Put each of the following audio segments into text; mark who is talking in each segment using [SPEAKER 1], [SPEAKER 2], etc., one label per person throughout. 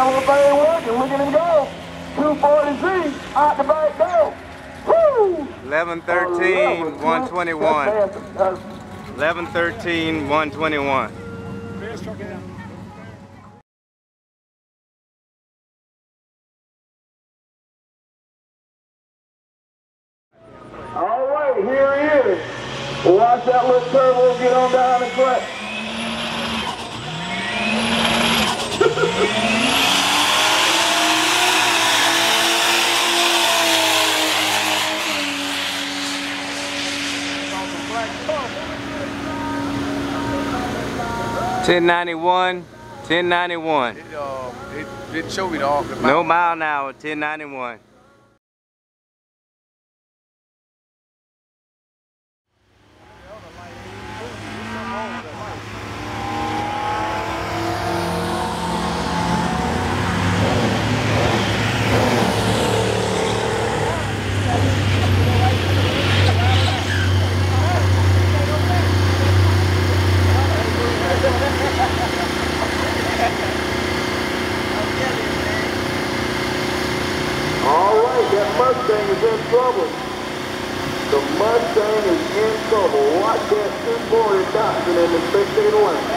[SPEAKER 1] that little thing working. Look at him go. 243 out the back door. Woo!
[SPEAKER 2] 11-13, 121. 11-13, 121.
[SPEAKER 1] All right, here he is. Watch that little turbo get on down the track.
[SPEAKER 2] 1091, 1091.
[SPEAKER 3] It didn't show me the off the
[SPEAKER 2] No mile an hour, 1091.
[SPEAKER 1] That Mustang is in trouble. The Mustang is in trouble. Watch that 240 Datsun in the 15 lane.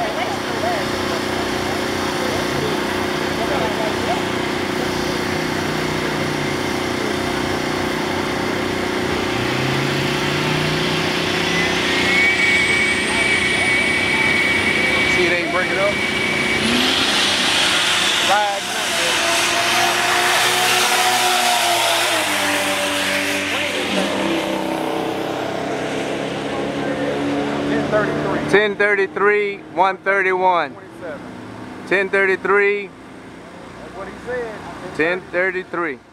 [SPEAKER 3] See, it ain't break it up. Ride.
[SPEAKER 2] 1033, 131. 1033.
[SPEAKER 3] That's what he said.
[SPEAKER 2] 1033.